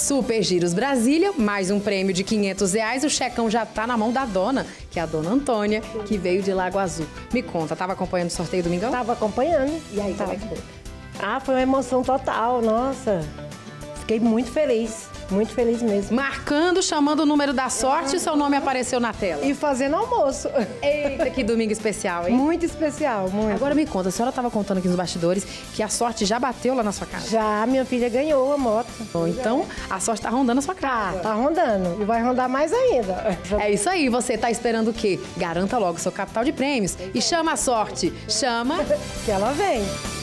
Super Giros Brasília, mais um prêmio de R$500. O checão já tá na mão da dona, que é a dona Antônia, que veio de Lago Azul. Me conta, tava acompanhando o sorteio domingão? Tava acompanhando. E aí, como é que foi? Ah, foi uma emoção total, nossa. Fiquei muito feliz mesmo. Marcando, chamando o número da sorte, seu nome apareceu na tela. E fazendo almoço. Eita, que domingo especial, hein? Muito especial, muito. Agora me conta, a senhora estava contando aqui nos bastidores que a sorte já bateu lá na sua casa. Já, minha filha ganhou a moto. Bom, então, a sorte tá rondando a sua casa. Tá rondando. E vai rondar mais ainda. É isso aí, você tá esperando o quê? Garanta logo seu capital de prêmios e chama a sorte. Chama... Que ela vem.